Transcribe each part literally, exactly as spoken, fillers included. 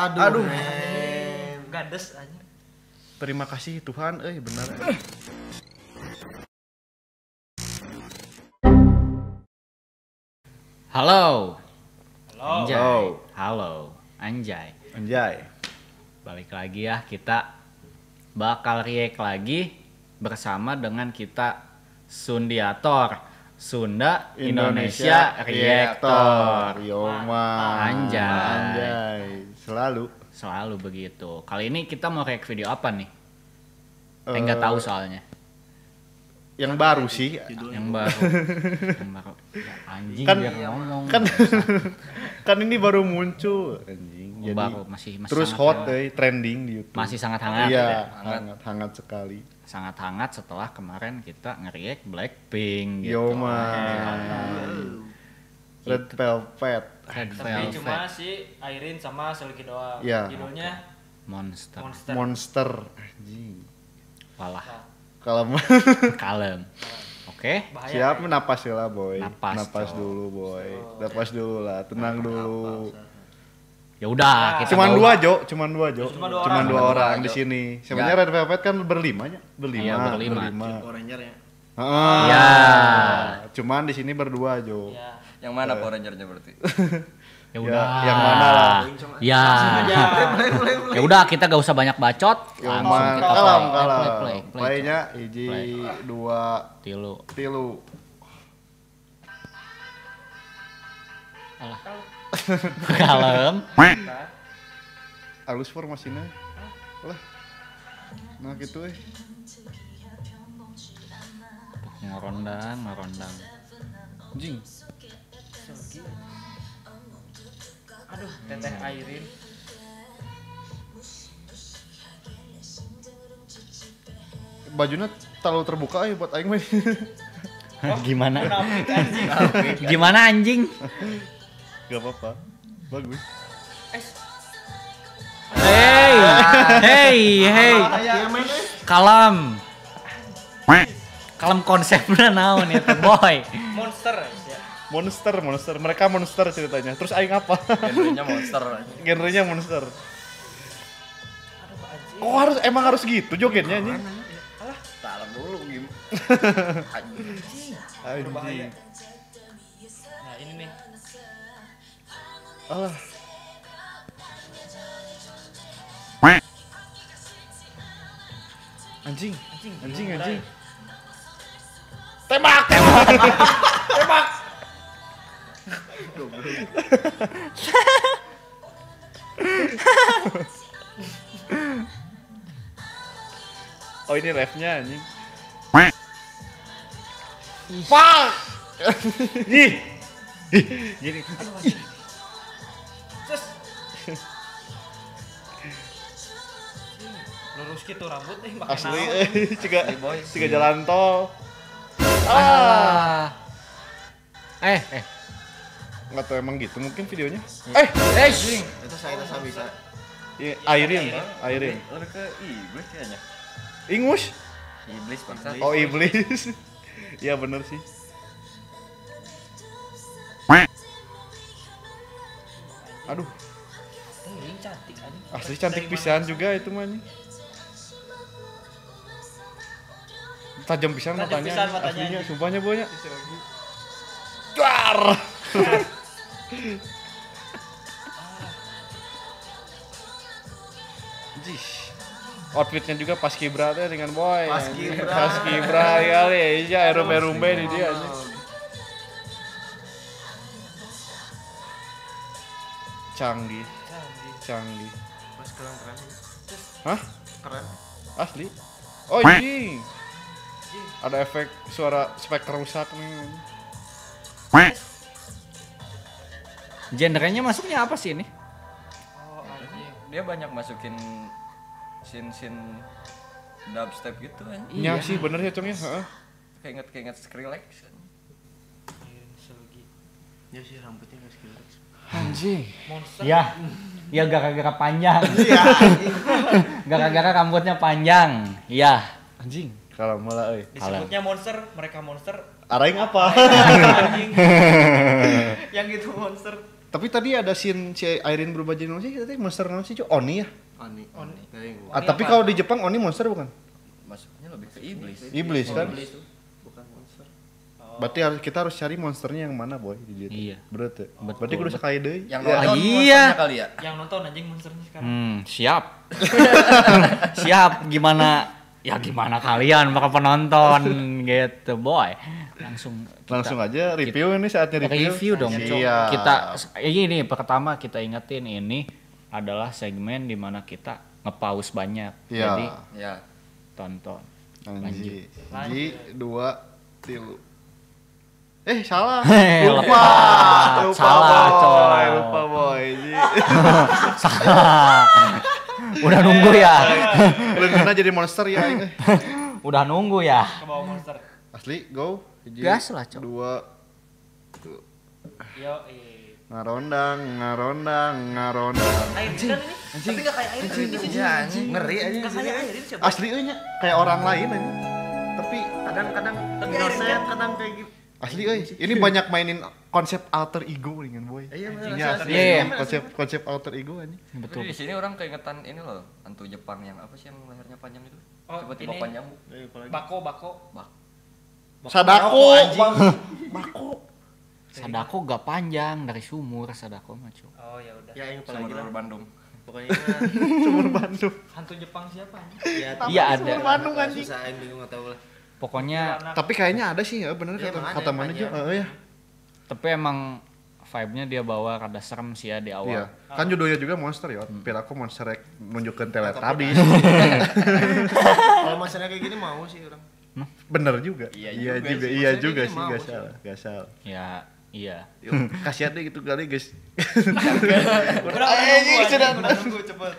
Aduh. Aduh. Gades aja. Terima kasih Tuhan, eh benar. Halo. Halo. Anjay. Halo. Halo. Anjay. Anjay. Balik lagi ya, kita bakal react lagi bersama dengan kita Sundiator, Sunda Indonesia, Reactor. Yoma. Anjay. Anjay. Selalu. Selalu begitu. Kali ini kita mau react video apa nih? Eh nggak tahu soalnya. Yang baru sih. Yang baru. Yang baru. Ya, anjing Kan- biar ngomong. Kan kan ini baru muncul anjing. Oh, baru masih masih terus sangat hot hangat. deh, trending di YouTube. Masih sangat hangat. Iya, ya? hangat hangat sekali. Sangat hangat setelah kemarin kita nge-react Blackpink gitu. Yoma. Red Velvet. Red Tapi cuma Velvet. si Airin sama Selgi doang. Iya. Judulnya Monster. Monster. Monster. Anjing. Walah. Kalau Kalem. Oke. Bahaya. siap napas lah boy. Napas, cowok. dulu boy. Napas dulu lah, tenang dulu. Ya udah, kita Cuman mau- dua Jo, cuman dua Jo. Cuma dua Cuman orang. dua Cuma orang dua, di Jo. sini. Sebenarnya Red Velvet kan berlima ya, berlima. Iya, berlima. Power Ranger ya. Heeh. Ya. Cuman di sini berdua Jo. Ya. Yang mana Power Ranger-nya berarti? Ya udah. yang mana lah? Ya. Ya udah, kita gak usah banyak bacot. Langsung Yoma, kita kalam play. kalam. Play, play, play, Playnya hiji, Play. dua, Tilu. tilu. Alah. Kalem. Alus formasinya. Lah. Nah gitu eh. Ngorondang, ngorondang. Anjing. Aduh, teteh Airin. Bajunya terlalu terbuka ya buat aing mah. Gimana? Munafik anjing. Gimana anjing? Gak apa-apa. Bagus. Hey, hey, hey. Kalem. Kalem konsepnya naon itu, boy. Monster ya. Monster, monster. Mereka monster ceritanya. Terus aing apa? Genrenya monster. Genrenya monster. Aduh, anjing. Kok harus emang harus gitu jogetnya anjing? Talam dulu gim. Anjing. Nah, ini nih. Alah. Anjing, Anjing, anjing, belum anjing. mulai. Tembak, tembak. Tembak. Oh ini refnya anjing. Fuck. Ih. Ih, gini. Terus. Lurus gitu rambut nih pakai Asli naon. eh ciga boy. ciga jalan tol. Ah. Eh, eh. Enggak tahu emang gitu mungkin videonya. Eh, Eh, Itu saya rasa bisa. iya, Airin, Airin. Lebih ke iblis kayaknya. Ingus. Iblis bangsa. Oh, iblis. Iya bener sih. Aduh, Anjing cantik anjing. asli cantik pisan juga itu mah. Tajam pisan Tajam matanya. pisan matanya, Aslinya, anjing. sumpahnya bonya. Dar. Jih. Outfitnya juga pas kibra teh dengan boy. Paskibra. Pas kibra ya, iya erumbe-rumbe di dia. Canggih, Cantik. canggih. Pas keren keren. Hah? Keren. Asli? Oh iya. Ada efek suara speaker rusak nih. genrenya masuknya apa sih ini? Oh, anjing. Dia banyak masukin scene-scene dubstep gitu kan. Iya sih bener ya Cong ya. Heeh. Keinget keinget Skrillex. Airin Selgi. Ya sih rambutnya kayak Skrillex. Anjing. Monster. Ya, ya gara-gara panjang. Gara-gara rambutnya panjang. Iya. Anjing. Kalau malah euy. Disebutnya monster, mereka monster. Araing apa? Anjing. Yang gitu monster. Tapi tadi ada scene si Irene berubah jadi manusia, tadi monster naon sih, Cuk? Oni ya? Oni. Oni. Teuing, Bu. Ah, Oni tapi apa? kalau di Jepang Oni monster bukan? Masuknya lebih ke iblis. Iblis kan? Iblis tuh. Bukan monster. Oh. Berarti harus kita harus cari monsternya yang mana, Boy, di dia. Iya. Berarti. Betul. Berarti kudu sekali deui. Yang Ya. nonton iya. monsternya kali ya. Yang nonton anjing monsternya sekarang. Hmm, siap. Siap gimana? Ya gimana kalian para penonton gitu, boy. Langsung kita- Langsung aja review ini saatnya review. review dong. Cok. Iya. Kita ini pertama kita ingetin ini adalah segmen di mana kita nge-pause banyak. Iya. Jadi Ya. tonton. Anji. Lanjut. Ji, dua, tilu. Eh, salah. Hei, Lupa. lepas. Lupa, Salah, boy. coy. Lupa, boy. Ji. Salah. Udah nunggu ya. Leungeunna jadi monster ya. aing, eh. Udah nunggu ya. Ke bawah monster. Asli, go. Hiji, Gas lah, Cok. Dua. Yo, eh. Ngarondang, ngarondang, ngarondang. Air kan ini? Tapi enggak kayak air sih. Iya anjing. Ngeri aja. Enggak kayak air ini siapa? Asli euy nya kayak orang lain aja. Tapi Kadang-kadang Tapi innocent, akhirnya- kadang kayak gitu. asli euy, ini banyak mainin konsep alter ego dengan boy. Iya, bener. Iya, Asli, asli. Iya, iya. Konsep konsep alter ego aja. Betul. Tapi di sini orang keingetan ini loh, hantu Jepang yang apa sih yang lehernya panjang itu? Oh, Tiba-tiba ini. panjang. Bu. Eh, apalagi. Bako, bako. Bak. Sadako, anjing. Bako. Sadako gak panjang dari sumur Sadako mah, Cok. Oh, ya udah. Ya, yang apalagi Sumber lah. Bandung. Pokoknya Sumur Bandung. Hantu Jepang siapa anjing? ya, Iya, ada. Sumur Bandung anjing. susah aing bingung atau lah. Pokoknya Anak. Tapi kayaknya ada sih ya, bener Iya, kata emang ada kata yang mana panjang. juga. Heeh ya. tapi emang vibe-nya dia bawa rada serem sih ya di Iya. awal. Kan judulnya juga monster ya. Pir aku monster rek nunjukkeun Teletubbies. Kalau masalah kayak gini mau sih orang. Bener juga. Iya Iya juga juga, sih, iya maksudnya juga gini sih, mau gak sih. salah, gak salah. Ya, iya. Yuk, kasihan deh gitu kali guys. Udah, udah nunggu anjing, udah nunggu cepet.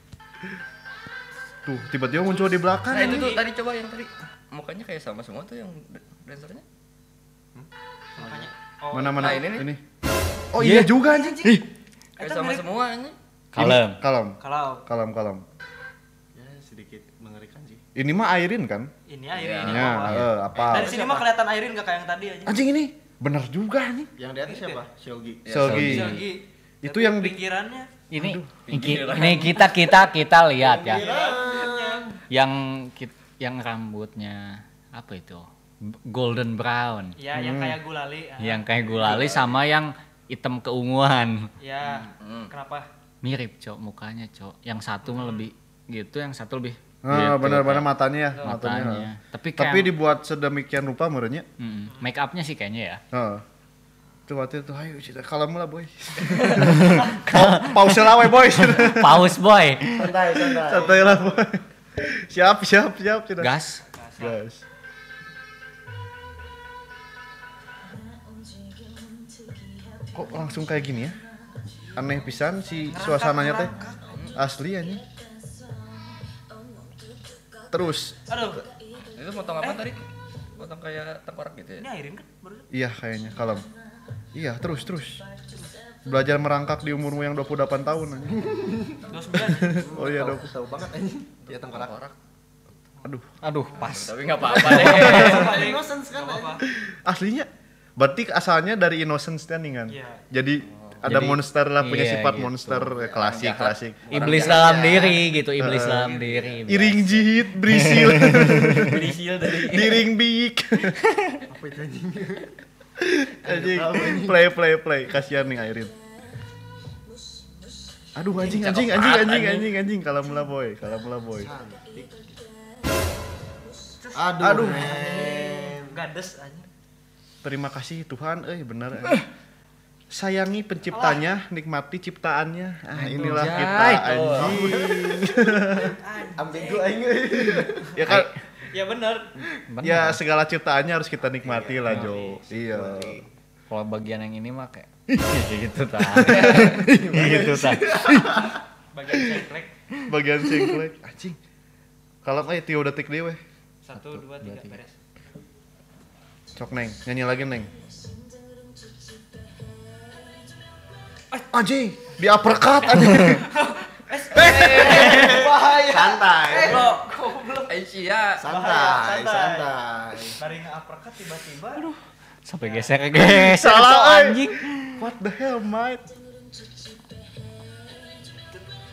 Tuh, tiba-tiba muncul di belakang. Nah itu ini. tuh tadi coba yang tadi mukanya kayak sama semua tuh yang dancernya. Makanya. Oh, Mana mana Nah, ini nih. ini. Oh iya juga anjing. Ih, Kayak Itu sama mirip- semua ini. Kalem. kalem, kalau kalem, kalem. Ya sedikit mengerikan sih. Ini mah Airin kan? ini air Iya. ini Ya, bawah. eh, apa? Dari sini mah kelihatan airin enggak kayak yang tadi aja. Anjing ini bener juga nih. Yang di atas siapa? Shogi. Ya, Selgi. Selgi. Itu Tapi yang di- pinggirannya. Ini pinggiran. ini kita kita kita lihat ya. Pinggirannya. Yang kit- yang rambutnya apa itu? B- Golden brown. Ya, yang kayak gulali. ah. Yang kayak gulali sama yang hitam keunguan. Ya, Hmm. kenapa? Mirip, Cok, mukanya, Cok. Yang satu mah lebih gitu, yang satu lebih Ah, gitu, bener-bener kayak matanya ya, matanya. matanya. Tapi kayak Tapi dibuat sedemikian rupa merenya. mm, make upnya sih kayaknya ya. Heeh. Tuh waktu itu ayo kita kalem lah boy. Pa- Pause lah we boy. Paus boy. Santai, santai. Santai lah boy. Siap, siap, siap. Sudah. Gas. Gas. Kok langsung kayak gini ya? Aneh pisan si suasananya teh. Asli anjing. Terus, Aduh, Itu potong apa tadi? Potong kayak tengkorak gitu ini ya. airin kan barusan? iya kayaknya kalem. Iya, terus terus. Belajar merangkak di umurmu yang dua puluh delapan tahun anjing. dua puluh sembilan. Oh iya, Tahu- dok. tahu banget anjing. Dia tengkorak. Tengkorak. Aduh, Aduh, pas. Tapi nggak apa-apa deh. Ada innocence kan, apa? aslinya berarti asalnya dari innocence kan nih kan. Iya. Jadi ada Jadi, monster lah punya iya, sifat gitu. monster eh, klasik jahat. klasik. Iblis jahat dalam ya. diri gitu, iblis dalam diri. Iring jihit brisil Berisil dari. diring bik. Apa itu anjing? Anjing play play play kasihan nih Airin. Aduh anjing anjing anjing anjing anjing anjing kalem lah boy, kalem lah boy. Cantik. Aduh. Aduh. men. Gades aja. Terima kasih Tuhan, eh bener. eh. Sayangi penciptanya, nikmati ciptaannya. Ah inilah Anjay, kita tuh. anjing. Ambigu aing. Ya kan Ya bener. Bener. ya segala ciptaannya harus kita nikmati lah Jo. Iya. Kalau bagian yang ini mah kayak gitu ta. gitu ta. Bagian cengklek. Bagian singklek anjing. Kalau kayak Tio detik dewe. Satu, dua, tiga, beres. Cok neng, nyanyi lagi neng. Anjing, di uppercut anjing. Santai. Lo, goblok. Aisyah. Santai, Santai. santai. Dari nge-uppercut tiba-tiba. Sampai geser geser Salah, tuh eh. anjing. What the hell, mate?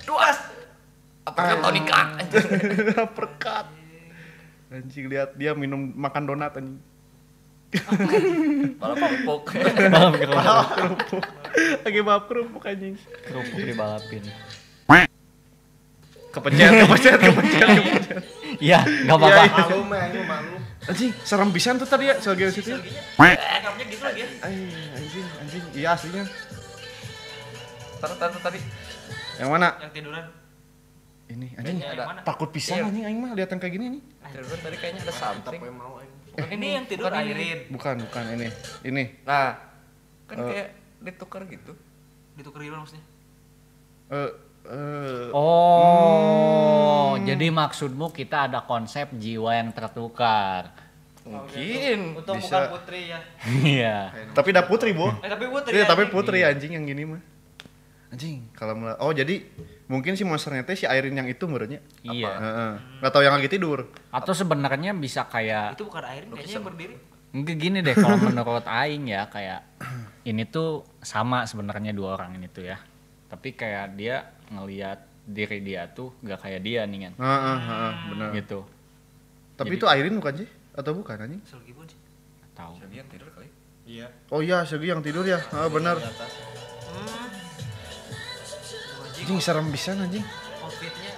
Duas. Apa kan tonika? Perkat. Anjing lihat dia minum makan donat anjing. Balap kerupuk. Balap kerupuk. Kerupuk. Lagi balap kerupuk anjing. Kerupuk dibalapin. Kepencet, kepencet, kepencet, kepencet. Iya, enggak apa-apa. Iya, Malu mah, ini malu. Anjing, serem pisan tuh tadi ya, soal situ. Rekapnya gitu lagi ya. Ay, anjing, anjing. Iya aslinya. Tar tar tar, tadi. Yang mana? Yang tiduran. Ini anjing. Yang ada. mana? Takut pisan Iya. anjing aing mah lihat yang kayak gini nih. Tiduran tadi kayaknya ada something. Tapi mau aing. Bukan ini yang tidur bukan ini. Airin. Bukan, bukan ini. Ini. Nah, kan Eh. kayak ditukar gitu. Ditukar gimana maksudnya? Eh eh Oh, jadi maksudmu kita ada konsep jiwa yang tertukar. Mungkin. Untung bisa. bukan putri ya. Iya. tapi dah putri, Bu. Eh tapi putri. Iya, tapi anjing. putri anjing yang gini mah. Anjing, kalau mula- oh jadi mungkin si monsternya teh si Airin yang itu menurutnya. Iya. Heeh. Enggak tahu yang lagi tidur. Atau sebenarnya bisa kayak Itu bukan Airin kayaknya yang berdiri. Enggak gini deh kalau menurut aing ya kayak ini tuh sama sebenarnya dua orang ini tuh ya. Tapi kayak dia ngelihat diri dia tuh gak kayak dia nih kan. Heeh, heeh, benar. Gitu. Tapi Jadi- itu Airin bukan sih? Atau bukan anjing? Selgi pun sih. Tahu. Jadi yang tidur kali. Iya. Oh iya, Segi yang tidur ya. Ah, benar. Di atas. Hmm. Anjing Anjing serem pisan anjing. outfitnya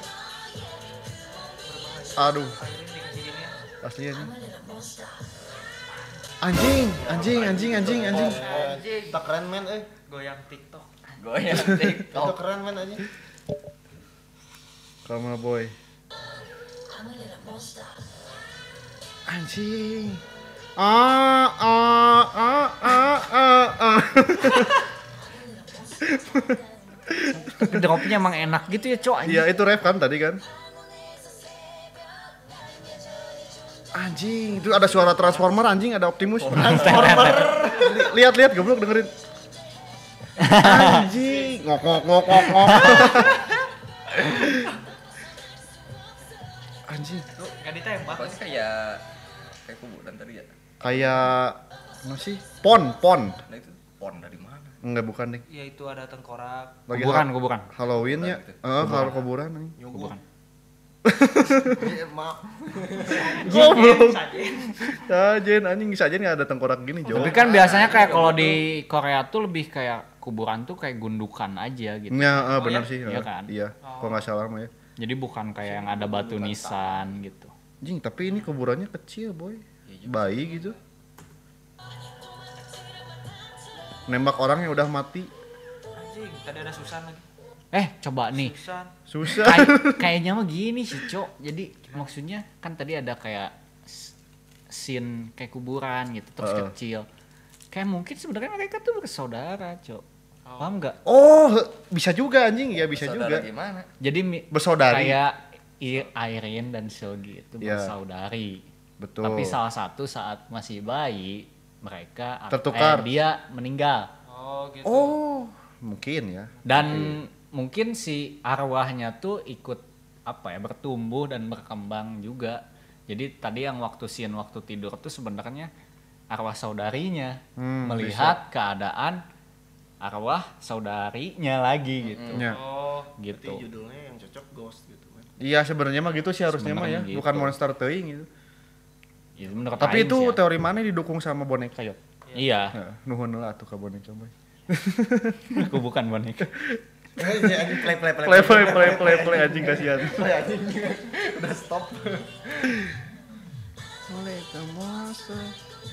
Aduh, Airin dikasih gini. asli anjing. Anjing, anjing, anjing, anjing, anjing. Anjing. Tak keren men, eh. Goyang TikTok. Goyang Itu TikTok. keren men aja. Kalma boy. Anjing. Ah, ah, ah, ah, ah, ah. Tapi dropnya emang enak gitu ya, Cok. Iya, itu ref kan tadi kan? Anjing, itu ada suara transformer anjing, ada Optimus. Transformer. Lihat-lihat goblok dengerin. Anjing, ngok ngok ngok ngok ngok. Anjing, Tuh enggak ditembak. Pokoknya kayak kayak kuburan tadi ya. kayak apa sih? Pon, pon. Nah itu pon dari mana? Enggak bukan deh. Ya itu ada tengkorak. Lagi Kuburan, ha- kuburan. Halloween ya. Kuburan gitu. Heeh, kalau kuburan anjing. Kuburan. Iya, maaf. Goblok. Sajen. Sajen anjing, sajen enggak ada tengkorak gini, Jo. Tapi kan biasanya kayak kalau di Korea tuh lebih kayak kuburan tuh kayak gundukan aja gitu. Ya, eh, Oh, benar iya? sih. Iya eh. kan? Iya, Oh. kalau nggak salah mah ya. Jadi bukan kayak yang ada batu nisan gitu. Jing, tapi ini kuburannya kecil, boy. Bayi gitu. Nembak orang yang udah mati. Anjing, tadi ada Susan lagi. Eh, coba nih. Susan. Susah. Kay- kayaknya mah gini sih, Cok. Jadi maksudnya kan tadi ada kayak s- scene kayak kuburan gitu terus Heeh. kecil. Kayak mungkin sebenarnya mereka tuh bersaudara, Cok. Paham nggak? Oh, bisa juga anjing. Ya bisa Saudara juga. gimana? Jadi mi- Bersaudari. kayak I- Airin dan Seolgi itu Iya. bersaudari. Betul. Tapi salah satu saat masih bayi mereka Tertukar. eh, dia meninggal Oh gitu. Oh, mungkin ya. dan mungkin si arwahnya tuh ikut apa ya bertumbuh dan berkembang juga. Jadi tadi yang waktu scene waktu tidur tuh sebenarnya arwah saudarinya Hmm, melihat keadaan arwah saudarinya lagi gitu. Ya. Oh. Berarti Gitu. judulnya yang cocok Ghost gitu kan. Iya, sebenarnya mah gitu sih harusnya mah ya. Sebenarnya gitu. Bukan monster teuing gitu. Itu menurut Tapi aing itu sih ya. teori mana didukung sama boneka yuk? Iya, Nah, nuhun lah tuh ke boneka boy. aku bukan boneka. Iya, anjing play play play. Play play play play play anjing kasihan. Play anjing. Udah stop. Boneka monster.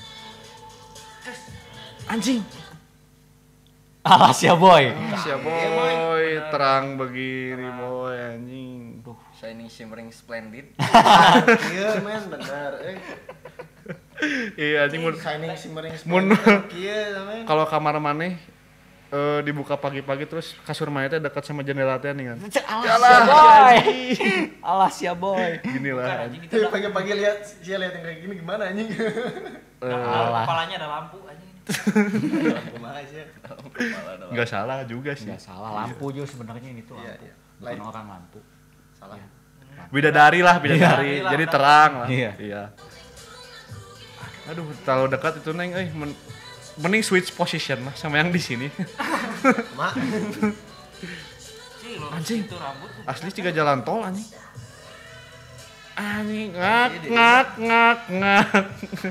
Anjing. Alas ya boy. Siap boy, terang begini boy anjing. Shining shimmering splendid. Iya men, benar. Eh, Iya anjing mun shining shimmering Mun- splendid. Iya men. kalau kamar maneh eh, dibuka pagi-pagi terus kasur maneh teh dekat sama jendela teh nih kan. Alas ya boy. Alas ya boy. Gini Bukan lah. anjing itu. Tapi pagi-pagi lihat dia lihat yang kayak gini gimana anjing? Eh, Alah. Kepalanya ada lampu anjing. Kumaha sih? Kepala doang. Nggak salah juga sih. Nggak salah lampu juga sebenarnya ini tuh Iya, lampu. iya. Bukan Lain. orang lampu. Salah. Iya. Bidadari lah, bidadari. Iya. Jadi terang lah. Iya. Iya. Aduh, terlalu dekat itu Neng, eh men- mending switch position lah sama yang di sini. Mak. Cih, lo Anjing. Itu rambut. Asli juga jalan tol anjing. Anjing ngak ngak ngak ngak.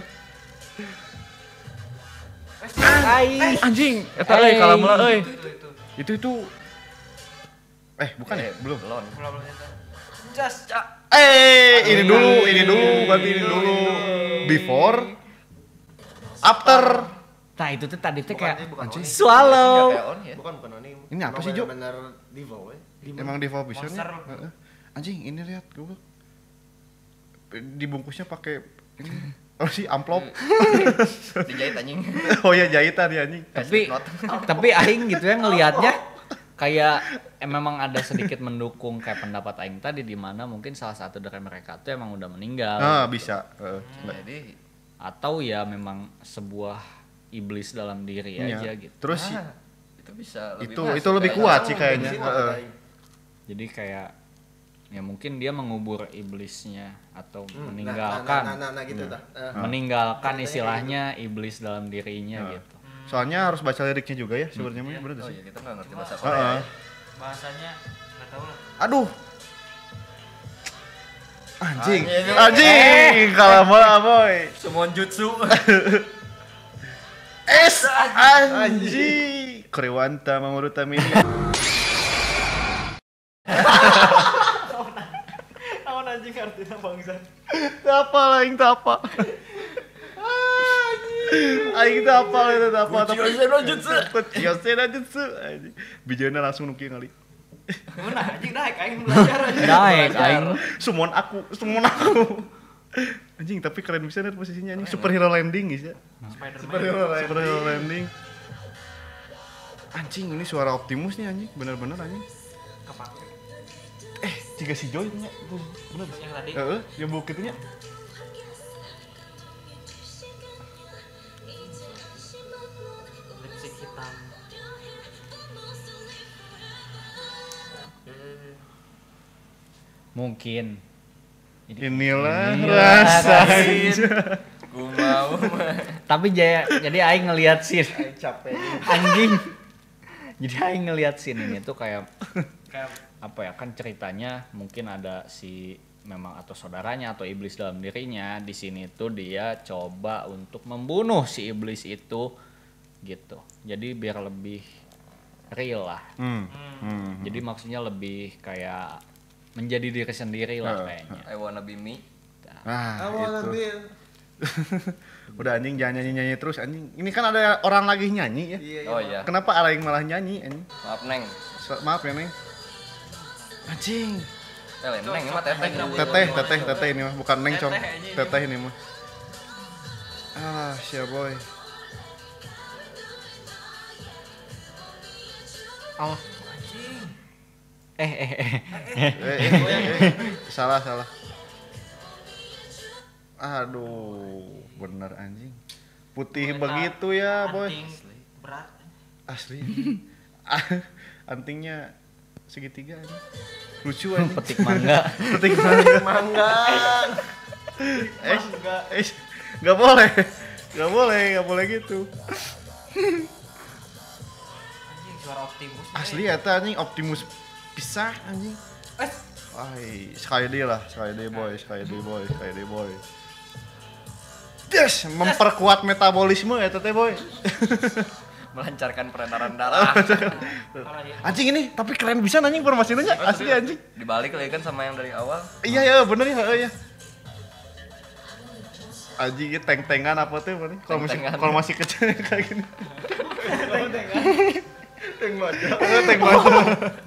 Ai. Anjing, eta euy Hey. kalameula euy. Itu itu itu. Itu itu Eh, bukan ya? Eh, Belum. belum. Belum belum itu. Just cak. Eh, ini dulu, ini dulu, berarti ini dulu. Before after. Nah itu tuh tadi tuh Bukan, kayak bukan Oni. swallow. Kayak on ya. Bukan bukan Oni. Ini apa Emang sih, Jo? Benar Divo we. Emang Devo Vision Monster. ya? Heeh. Anjing, ini lihat gua. Dibungkusnya pakai ini. Oh sih amplop. Dijahit anjing. Oh ya jahitan ya anjing. Tapi tapi aing gitu ya ngelihatnya kayak eh, memang ada sedikit mendukung kayak pendapat aing tadi di mana mungkin salah satu dari mereka tuh emang udah meninggal. Ah, bisa. Heeh. Jadi Atau ya memang sebuah iblis dalam diri Iya. aja gitu. Terus sih ah, itu bisa lebih itu masuk itu lebih kayaknya. kuat sih kayaknya. Bensin Heeh. apa, Jadi kayak ya mungkin dia mengubur iblisnya atau Hmm, meninggalkan Nah, nah, nah, nah, gitu Hmm. dah. Eh, meninggalkan Ceritanya istilahnya iblis dalam dirinya Nah. gitu. Soalnya harus baca liriknya juga ya sebenarnya mah, bener Oh sih. iya, kita nggak ngerti bahasa Heeh. Korea. Bahasanya enggak tahu lah. Aduh. Anjing. Anjing. Anjing, kalameula boy. Summon jutsu. Es anjing. Kriwanta manguruta mini. Naon anjing artinya bangsat. Apa lain apa? Aing teh apa itu teh apa tapi Kuchiyose no jutsu. Kuchiyose no jutsu anjing. Bijeuna langsung nu kieu ngali. Mana anjing naik aing belajar anjing. Naik aing Summon aku, summon aku. Anjing tapi keren bisa nih posisinya anjing superhero landing guys ya. Spider-Man. Superhero landing. Anjing ini suara Optimus nih anjing, bener-bener anjing. Kepake. Eh, jika si Joy nya, bener. Yang tadi. Heeh, yang bau kitunya. Lipstick hitam. mungkin. Inilah Inilah rasanya. Ku mau. Tapi jaya, jadi aing ngelihat scene Aing capek. anjing. Jadi aing ngelihat scene ini tuh kayak Kayak apa ya kan ceritanya mungkin ada si memang atau saudaranya atau iblis dalam dirinya di sini tuh dia coba untuk membunuh si iblis itu gitu. Jadi biar lebih real lah. Hmm. Hmm. Jadi maksudnya lebih kayak menjadi diri sendiri lah Eh, kayaknya. I wanna be me. Nah, Awal itu. ambil. Udah anjing jangan nyanyi-nyanyi terus anjing. Ini kan ada orang lagi nyanyi ya. Iya, Oh iya. Kenapa aing malah nyanyi anjing? Maaf Neng. So- maaf ya, Neng. Anjing. Eh, Neng ini mah teteh. Teteh, teteh, teteh ini mah bukan Neng, Cong. Teteh aja ini. Teteh ini mah. Ah, sia boy. Oh. Eh eh eh. Eh, eh, eh, eh. Salah, salah. Aduh, bener anjing. Putih Eta begitu ya, boy. anting berat. Asli. Ah, antingnya segitiga anjing. Lucu anjing. Petik mangga. Petik mangga. Mangga. Eh, eh, nggak boleh. Nggak boleh, nggak boleh gitu. Anjing suara Optimus. Asli eta anjing Optimus pisah anjing. Eh, Ay, sekali deh lah, sekali deh boy, sekali deh boy, sekali deh boy. Yes, memperkuat metabolisme ya teteh boy. Melancarkan peredaran darah. kalau dia Anjing ini, tapi keren bisa anjing formasinya asli anjing. Dibalik lagi kan sama yang dari awal. Iya ya, bener ya, heeh ya. Anjing ini teng-tengan apa tuh mana? Kalau masih Teng-tengan. kalau masih kecil kayak gini. Teng baja. Heeh, teng banget.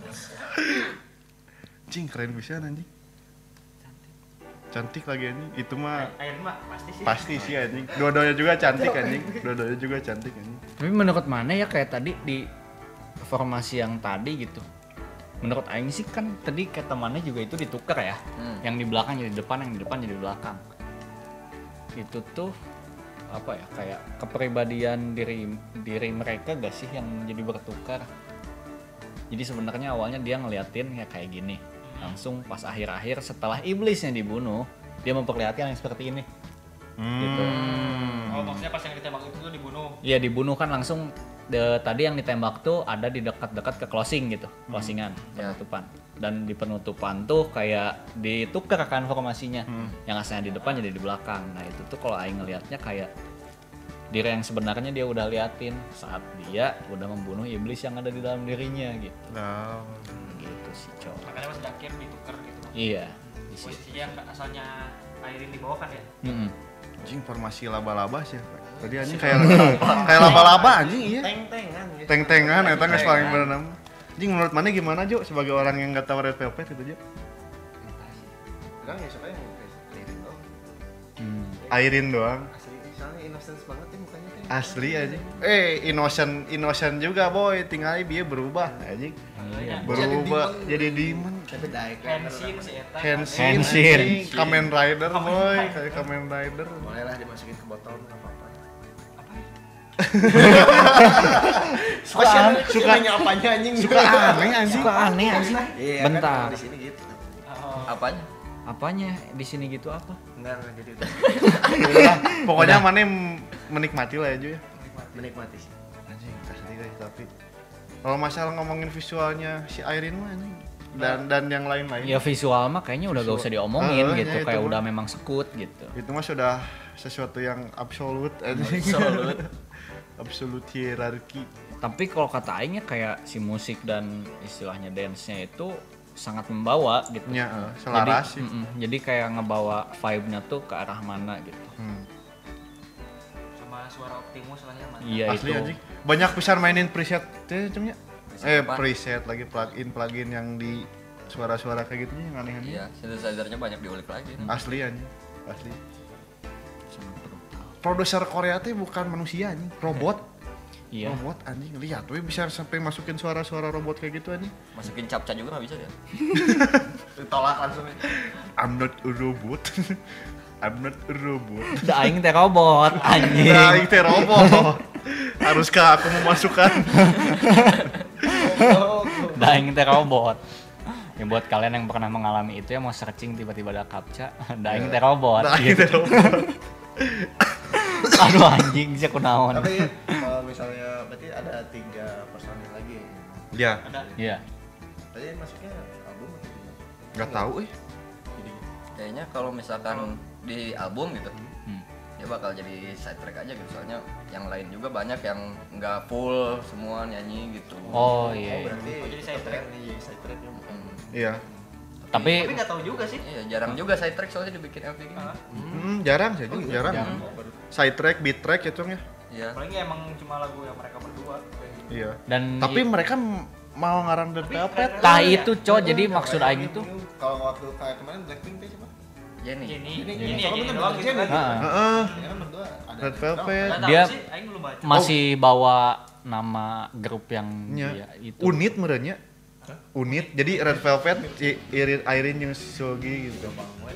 Anjing keren bisa anjing. Cantik lagi anjing. Itu mah air mah pasti sih. pasti sih anjing. Dua-duanya juga cantik anjing. Dua-duanya juga cantik anjing. Tapi menurut mana ya kayak tadi di formasi yang tadi gitu. Menurut aing sih kan tadi kata temannya juga itu ditukar ya. Hmm. Yang di belakang jadi depan, yang di depan jadi belakang. Itu tuh apa ya kayak kepribadian diri diri mereka gak sih yang jadi bertukar. Jadi sebenarnya awalnya dia ngeliatin ya kayak gini. Langsung pas akhir-akhir setelah iblisnya dibunuh, dia memperlihatkan yang seperti ini. Gitu. Oh, maksudnya pas yang ditembak itu tuh dibunuh. Iya dibunuh kan langsung de, tadi yang ditembak tuh ada di dekat-dekat ke closing gitu, closingan, Ya. penutupan. Dan di penutupan tuh kayak ditukar kan formasinya, yang asalnya di depan jadi di belakang. Nah itu tuh kalau aing ngelihatnya kayak diri yang sebenarnya dia udah liatin saat dia udah membunuh iblis yang ada di dalam dirinya gitu. Nah, Gitu sih cowok. Makanya pas udah camp ditukar gitu. Iya. Di situ. Posisinya yang asalnya Airin di bawah kan ya. Mm-mm. anjing formasi laba-laba sih. Tadi anjing kayak kayak laba-laba anjing iya. Teng-tengan gitu. Teng-tengan eta geus paling bener nama. Anjing menurut mana gimana Jo sebagai orang yang enggak tahu Red Velvet itu Jo? Orang ya suka yang Airin doang. Hmm. Airin doang. Asli, soalnya innocence banget ya mukanya teh. Asli aja. Eh, innocent innocent juga boy, tinggal dia berubah anjing. Iya. Berubah jadi demon. Tapi daek Henshin si Eta. Henshin, Henshin. anjing. Kamen Rider boy, kayak Kamen Rider. boleh lah dimasukin ke botol nggak apa-apa. Suka Suka nanya apanya anjing? suka aneh anjing. Suka aneh anjing. Iya, Bentar. kan di sini gitu. Oh. Apanya? Apanya di sini gitu apa? Enggak, enggak jadi udah Udah, pokoknya mana menikmati lah ya Jo ya. menikmati sih. Anjing, asli guys, tapi kalau masalah ngomongin visualnya si Airin mah anjing dan dan yang lain-lain. Ya visual mah kayaknya udah gak usah diomongin Eh, gitu, ya, kayak itu udah mah. memang sekut gitu. Itu mah sudah sesuatu yang absolut anjing. Absolut. Absolut hierarki. Tapi kalau kata aingnya kayak si musik dan istilahnya dance-nya itu sangat membawa gitu. Nya, eh, Jadi, selaras sih. mm-mm, jadi kayak ngebawa vibe-nya tuh ke arah mana gitu. Hmm. Sama suara Optimus lah ya mantap. Iya Asli itu. anjing. Banyak pisan mainin preset teh cumnya. Eh, apa? preset lagi plugin plugin yang di suara-suara kayak gitu yang aneh-aneh. Iya, synthesizer-nya banyak diulik lagi. Asli anjing. Asli. Sangat brutal. Produser Korea teh bukan manusia anjing, robot. Iya. Robot anjing. Lihat we bisa sampai masukin suara-suara robot kayak gitu anjing. Masukin capca juga nggak bisa dia. Ditolak langsung. I'm not a robot. I'm not a robot. Da aing teh robot anjing. Nah, itu robot. Haruskah aku memasukkan? Da aing teh robot. Ya buat kalian yang pernah mengalami itu ya mau searching tiba-tiba ada captcha, da aing teh robot. Nah, gitu. itu robot. Aduh anjing sih kunaon. Tapi kalau misalnya berarti ada tiga personil lagi. Ya, Ada. Iya. Tadi masuknya album atau gimana? nggak tahu eh. Jadi Kayaknya kalau misalkan di album gitu, Hmm. dia bakal jadi side track aja gitu. Soalnya yang lain juga banyak yang nggak full semua nyanyi gitu. Oh oh, iya. berarti Oh, jadi side track. Iya, side track ya. Hmm. Iya. Tapi Tapi nggak tahu juga sih. Iya, jarang juga side track soalnya dibikin M V gini. Ah. Hmm, jarang sih, Oh, iya, jarang. jarang. Side track, beat track ya, Cung ya. Iya. Apalagi emang cuma lagu yang mereka berdua. kayak gitu. Iya. dan Tapi mereka m- mau ngarang Red Velvet. tah itu co jadi maksud aing itu kalau waktu kayak kemarin Blackpink teh siapa? Jenny. Ini, Ini- ini, ini ya soalnya gini bener-bener doang gitu Jenny. kan. Heeh. Heeh. Ya kan berdua ada Red Velvet. Nggak tahu Dia- sih, Aing belum baca. masih bawa nama grup yang Nya. dia itu. Unit merenya. Unit. Jadi Red Velvet I- Irin Airin yang Sogi gitu.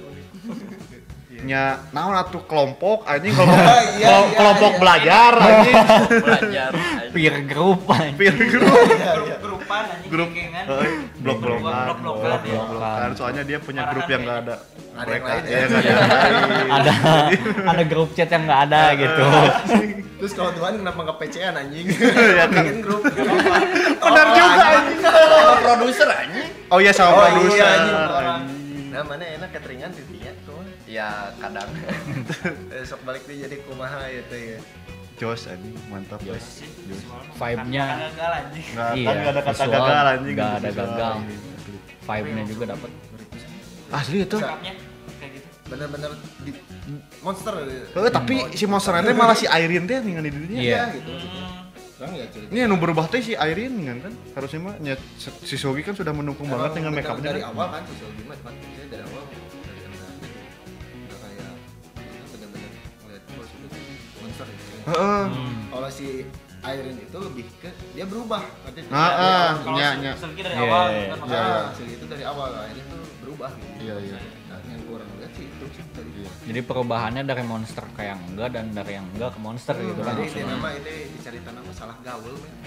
Nya naon atuh kelompok anjing kelompok Iya, kelo- iya, kelompok iya. belajar anjing. Belajar. Peer group anjing. Peer group. Grup grupan anjing Grup gengan. Heeh, blok-blokan. Blok-blokan, ya. Blok-blokan. Soalnya dia punya grup yang enggak ada. Ada yang Mereka lain, ya ya. nggak ada yang lain. ada ada grup chat yang nggak ada gitu. Terus kalau Tuhan kenapa nggak P C-an anjing? Ya kan. Bikin grup. Benar juga anjing. Sama produser anjing. Oh iya sama Oh, iya, produser. anjing. Anjing. Nah, mana enak cateringan titiknya tuh. Ya kadang. Eh, sok balik dia jadi kumaha ya teh ya. Jos anjing mantap. Jos. Jos. Vibe-nya Gagal anjing. Nggak, Iya, kan nggak ada kata visual gagal anjing. nggak ada Visual. gagal. vibe-nya juga dapat. Asli itu. Cakapnya kayak gitu. Bener-bener di monster. Eh, tapi si monster teh malah si Airin teh ningali di dunia. Iya. gitu maksudnya. Orang ya cerita. Ini yang berubah teh si Airin kan kan. Harusnya mah nya- si Sogi kan sudah mendukung banget dengan make Emang upnya. dari kan. awal kan si Sogi mah cuman dia dari awal dari yang nggak ada. Nggak kayak itu bener-bener ngeliat bos itu monster gitu. Heeh. Hmm. Kalau si Airin itu lebih ke dia berubah. Artinya Ah, dari ah. awal. Kalau Nya, se- nya. Selgi dari Iya, awal iya, kan iya. Ah, si itu dari awal Airin tuh berubah gitu. Iya iya. Nah, yang kurang lihat sih itu gitu sih tadi. Jadi perubahannya dari monster ke yang enggak dan dari yang enggak ke monster gitu kan. Jadi ini nama ini dicerita nama salah gaul men.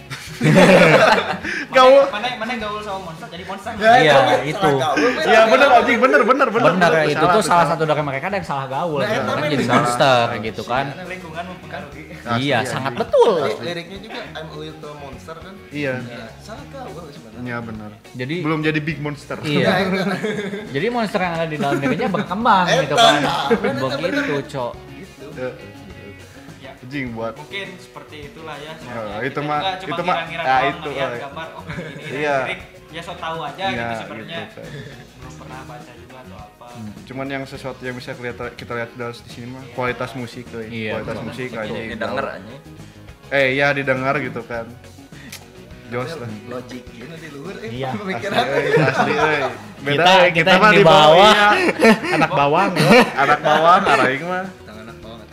Gaul. Mana mana gaul sama monster jadi monster. Iya, itu. Iya bener anjing, bener bener bener. Benar bener. itu tuh salah satu dari mereka yang salah gaul Nah, gitu eta kan mah jadi ini monster gitu kan. Lingkungan mempengaruhi. Asli, Iya, anjing. sangat betul. Li- Liriknya juga I'm a little monster kan. Iya. Ya, salah gaul sebenarnya. Iya benar. Jadi Belum jadi big monster. iya. Jadi monster yang ada di dalam dirinya berkembang gitu kan. Begitu, Cok. Gitu. Eh, Ya. Anjing buat Mungkin seperti itulah ya. Ya, soalnya itu kita mah- juga cuma itu mah- ngira-ngira ya, doang, itu, ngeliat eh. gambar oh kayak gini dan Iya. lirik ya so tahu aja ya gitu gitu sebenarnya. kan. Belum pernah baca juga atau apa. Cuman yang sesuatu yang bisa kelihatan kita lihat dari di sini mah kualitas musik euy. Iya, Kualitas betul. musik Betul, aja. didengar aja. Eh ya didengar gitu kan. Jos lah. Logik ini di luhur eh Iya. pemikiran. Asli, euy, asli euy. Beda Kita- euy, kita kita mah yang di di bawah. bawah. Iya. Anak bawang, yo. Anak bawang araing mah. Tangan anak banget.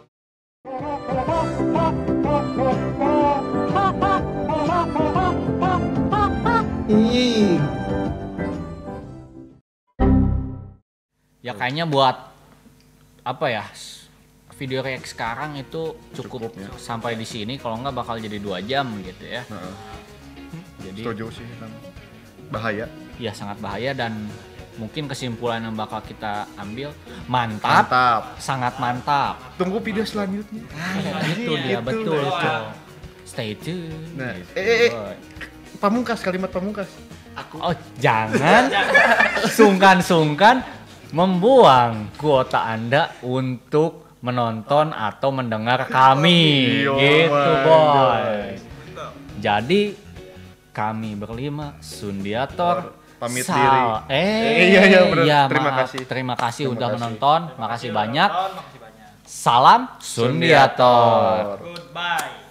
Ya kayaknya buat apa ya? Video react sekarang itu cukup, Cukup, ya. sampai di sini kalau nggak bakal jadi dua jam gitu ya. Heeh. Jadi Setuju sih kan. Bahaya. ya sangat bahaya dan mungkin kesimpulan yang bakal kita ambil mantap, Mantap. sangat mantap. Tunggu video selanjutnya. Nah, itu dia Gitu. betul, Doa. Cok. Stay tune. Nah, Gitu, eh, eh, eh. boy. Pamungkas kalimat pamungkas. Oh, jangan sungkan-sungkan membuang kuota Anda untuk menonton atau mendengar kami. Iya, Gitu, my boy. Jadi kami berlima Sundiator Pamit Sal- diri. Eh, Eh, iya, iya, bener. iya, Terima maaf. kasih. Terima kasih Terima udah kasih. menonton. Makasih banyak. Makasih banyak. Salam Sundiator. Sundiator. Goodbye.